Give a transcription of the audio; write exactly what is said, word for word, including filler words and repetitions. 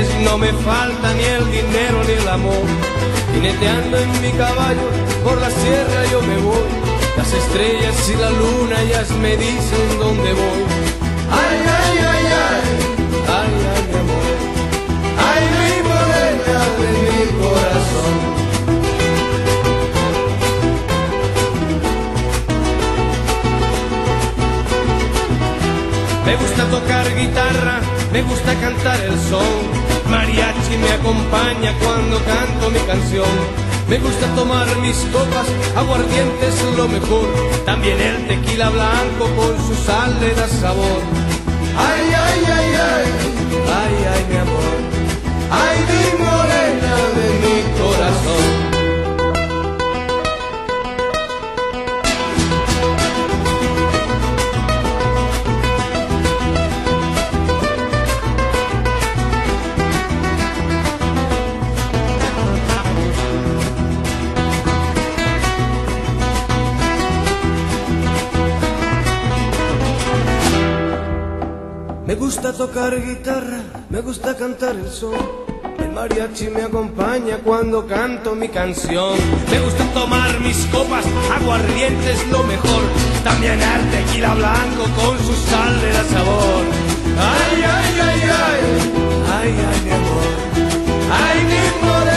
veces no me falta ni el dinero ni el amor. Jineteando en mi caballo por la sierra yo me voy. Las estrellas y la luna ellas me dicen dónde voy. Ay, ay, ay, ay, ay, ay, mi amor. Ay, mi morena de mi corazón. Me gusta tocar guitarra, me gusta cantar el son. Mariachi me acompaña cuando canto mi canción. Me gusta tomar mis copas, aguardiente es lo mejor. También el tequila blanco con su sal le da sabor. Ay, ay, ay, ay, ay, ay, mi amor. Ay, mi morena de mi corazón. Me gusta tocar guitarra, me gusta cantar el son. El mariachi me acompaña cuando canto mi canción. Me gusta tomar mis copas, aguardiente es lo mejor. También el tequila blanco con su sal le da sabor. Ay, ay, ay, ay, ay, ay, mi amor. Ay, mi amor.